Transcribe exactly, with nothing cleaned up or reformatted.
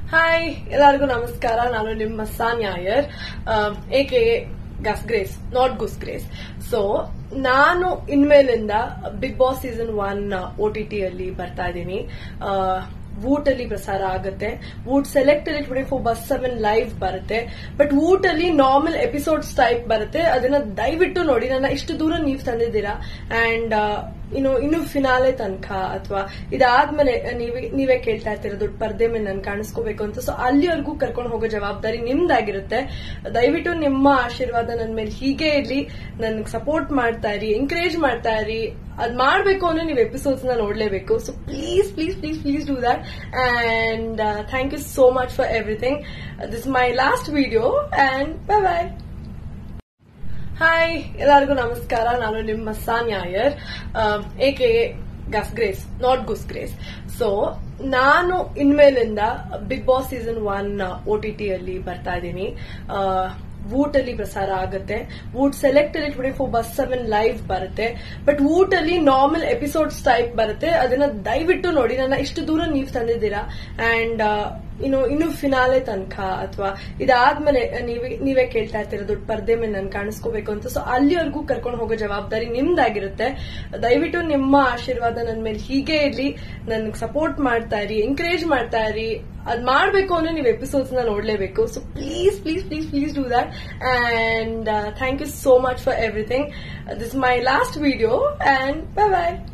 Hi ಎಲ್ಲರಿಗೂ ನಮಸ್ಕಾರ. ನಾನು ನಿಮ್ಮ Sania Iyer aka Gus Grace not Gus Grace. So ನಾನು ಇನ್ಮೇಲಿಂದ Big Boss season one OTT ಅಲ್ಲಿ ಬರ್ತಾ ಇದ್ದೀನಿ. ವೂಟ್ ಅಲ್ಲಿ ಪ್ರಸಾರ ಆಗುತ್ತೆ. ವೂಟ್ ಸೆಲೆಕ್ಟ್ ಅಲ್ಲಿ twenty four by seven live ಬರುತ್ತೆ. ಬಟ್ ವೂಟ್ ಅಲ್ಲಿ ನಾರ್ಮಲ್ ಎಪಿಸೋಡ್ಸ್ ಟೈಪ್ ಬರುತ್ತೆ. ಅದನ್ನ ದಯವಿಟ್ಟು ನೋಡಿ. ನನ್ನ ಇಷ್ಟು ದೂರ ನೀವು ತಂದಿದ್ದೀರಾ ಅಂಡ್ ಇನ್ನು ಇನ್ನು ಫಿನಾಲೆ ತನಕ ಅಥವಾ ಇದಾದ್ಮೇಲೆ ನೀವೇ ನೀವೇ ಕೇಳ್ತಾ ಇರ್ತೀರ ದೊಡ್ಡ ಪರ್ದೆ ಮೇಲೆ ನಾನು ಕಾಣಿಸ್ಕೋಬೇಕು ಅಂತ. ಸೊ ಅಲ್ಲಿವರೆಗೂ ಕರ್ಕೊಂಡು ಹೋಗೋ ಜವಾಬ್ದಾರಿ ನಿಮ್ದಾಗಿರುತ್ತೆ. ದಯವಿಟ್ಟು ನಿಮ್ಮ ಆಶೀರ್ವಾದ ನನ್ನ ಮೇಲೆ ಹೀಗೆ ಇರ್ಲಿ. ನನ್ಗೆ ಸಪೋರ್ಟ್ ಮಾಡ್ತಾ ಇರಿ, ಎಂಕರೇಜ್ ಮಾಡ್ತಾ ಇರಿ. ಅದ್ ಮಾಡ್ಬೇಕು ಅಂದ್ರೆ ನೀವು ಎಪಿಸೋಡ್ಸ್ ನ ನೋಡ್ಲೇಬೇಕು. So please please please please do that and thank you so much for everything. This my last video and bye bye. Hi ಎಲ್ಲರಿಗೂ ನಮಸ್ಕಾರ. ನಾನು ನಿಮ್ಮ Sania Iyer aka Gus Grace not Gus Grace. So ನಾನು ಇನ್ಮೇಲಿಂದ Big Boss season one OTT ಅಲ್ಲಿ ಬರ್ತಾ ಇದ್ದೀನಿ. Voot ಅಲ್ಲಿ ಪ್ರಸಾರ ಆಗುತ್ತೆ. ವೂಟ್ ಸೆಲೆಕ್ಟ್ ಅಲ್ಲಿ twenty four by seven live ಬರುತ್ತೆ. ಬಟ್ ವೂಟ್ ಅಲ್ಲಿ ನಾರ್ಮಲ್ ಎಪಿಸೋಡ್ಸ್ ಟೈಪ್ ಬರುತ್ತೆ. ಅದನ್ನ ದಯವಿಟ್ಟು ನೋಡಿ. ನನ್ನ ಇಷ್ಟು ದೂರ ನೀವು ತಂದಿದ್ದೀರಾ ಅಂಡ್ ಇನ್ನು ಇನ್ನು ಫಿನಾಲೆ ತನಕ ಅಥವಾ ಇದಾದ್ಮೇಲೆ ನೀವೇ ನೀವೇ ಕೇಳ್ತಾ ಇರ್ತೀರ ದೊಡ್ಡ ಪರ್ದೆ ಮೇಲೆ ನಾನು ಕಾಣಿಸ್ಕೋಬೇಕು ಅಂತ. ಸೊ ಅಲ್ಲಿವರೆಗೂ ಕರ್ಕೊಂಡು ಹೋಗೋ ಜವಾಬ್ದಾರಿ ನಿಮ್ದಾಗಿರುತ್ತೆ. ದಯವಿಟ್ಟು ನಿಮ್ಮ ಆಶೀರ್ವಾದ ನನ್ನ ಮೇಲೆ ಹೀಗೆ ಇರ್ಲಿ. ನನ್ಗೆ ಸಪೋರ್ಟ್ ಮಾಡ್ತಾ ಇರಿ, ಎಂಕರೇಜ್ ಮಾಡ್ತಾ ಇರಿ. ಅದ್ ಮಾಡ್ಬೇಕು ಅಂದ್ರೆ ನೀವು ಎಪಿಸೋಡ್ಸ್ ನ ನೋಡ್ಲೇಬೇಕು. So please please please please do that and thank you so much for everything. This my last video and bye by.